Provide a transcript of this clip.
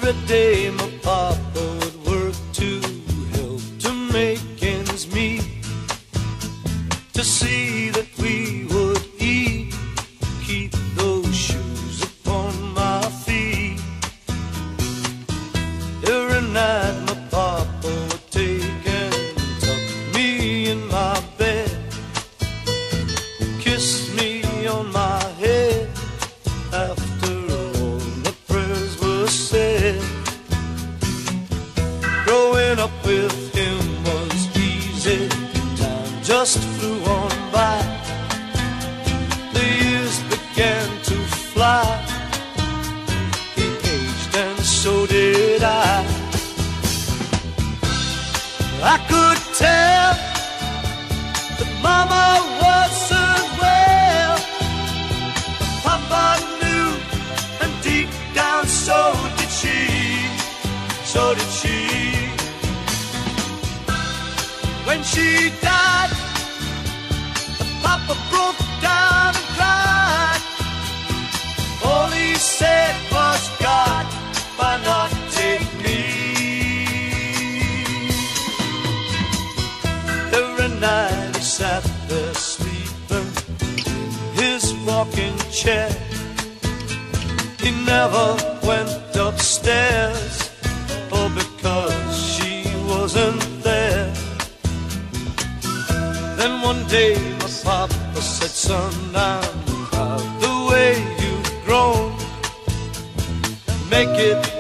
Every day my papa would work to help to make ends meet, to see that we would eat, keep those shoes upon my feet. Every night my papa would take and tuck me in my bed, kiss me on my head after all the prayers were said. Growing up with him was easy, time just flew on by. The years began to fly, he aged and so did I. I could tell that Mama wasn't well, Papa knew, and deep down so did she, so did she. When she died, Papa broke down and cried. All he said was, God, why not take me? Every night he sat there sleeping in his rocking chair. He never went upstairs, oh, because she wasn't there. Then one day my papa said, son, I'm proud the way you've grown. Make it